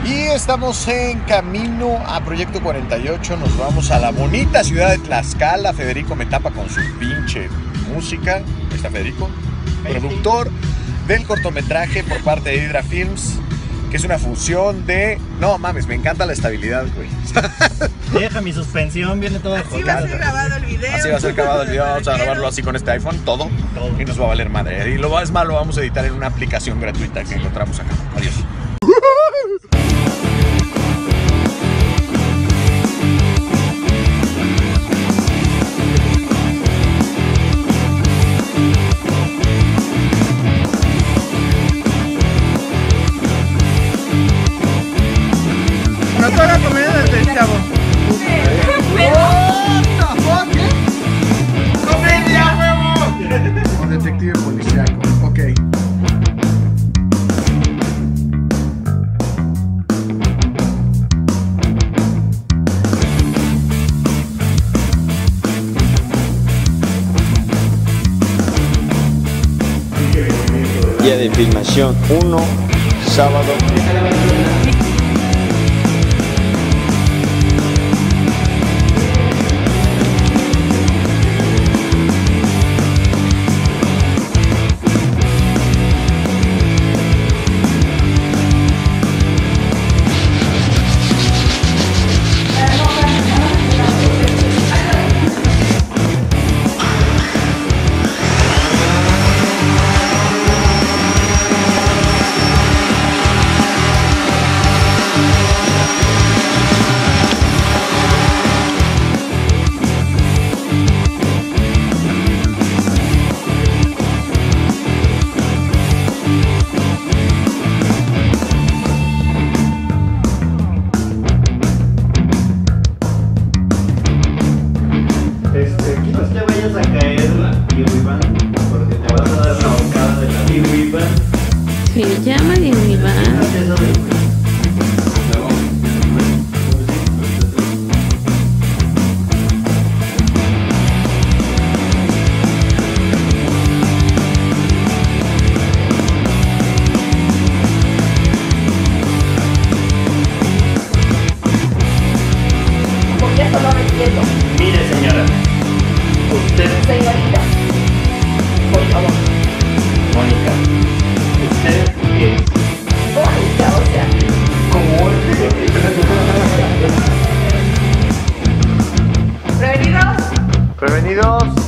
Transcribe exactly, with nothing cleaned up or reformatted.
Y estamos en camino a Proyecto cuarenta y ocho. Nos vamos a la bonita ciudad de Tlaxcala. Federico me tapa con su pinche música. Ahí está Federico, productor del cortometraje por parte de Hydra Films, que es una fusión de... No mames, me encanta la estabilidad, güey. Deja mi suspensión, viene todo. Así va a ser grabado el video. Así va a ser grabado el video. Vamos a grabarlo así con este iPhone, todo, todo. Y nos va a valer madre. Y lo más malo, lo vamos a editar en una aplicación gratuita que encontramos acá. Adiós. No toda la comida del chavo. ¡Comedia, huevo! O detective policíaco, ok. Día de filmación uno, sábado. Se llama Iván. ¿Por qué esto no me entiendo? Mire, señora. Usted, Señorita, por favor. Mónica. Usted es. Mónica, o sea. ¿Cómo? ¿Prevenidos? Prevenidos.